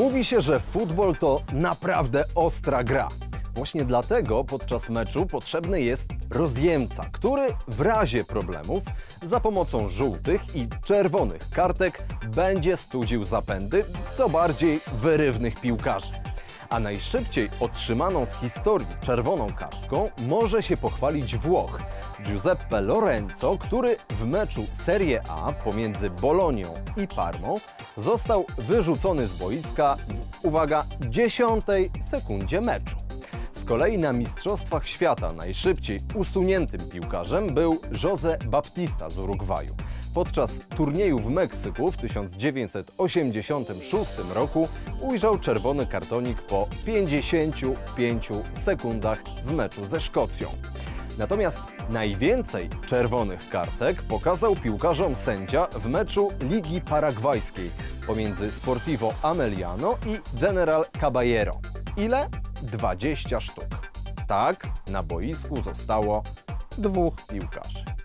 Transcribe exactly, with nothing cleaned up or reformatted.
Mówi się, że futbol to naprawdę ostra gra. Właśnie dlatego podczas meczu potrzebny jest rozjemca, który w razie problemów za pomocą żółtych i czerwonych kartek będzie studził zapędy co bardziej wyrywnych piłkarzy. A najszybciej otrzymaną w historii czerwoną kartką może się pochwalić Włoch Giuseppe Lorenzo, który w meczu Serie A pomiędzy Bolonią i Parmą został wyrzucony z boiska w, uwaga, dziesiątej sekundzie meczu. Z kolei na Mistrzostwach Świata najszybciej usuniętym piłkarzem był José Baptista z Urugwaju. Podczas turnieju w Meksyku w tysiąc dziewięćset osiemdziesiątym szóstym roku ujrzał czerwony kartonik po pięćdziesięciu pięciu sekundach w meczu ze Szkocją. Natomiast najwięcej czerwonych kartek pokazał piłkarzom sędzia w meczu Ligi Paragwajskiej pomiędzy Sportivo Ameliano i General Caballero. Ile? dwadzieścia sztuk. Tak, na boisku zostało dwóch piłkarzy.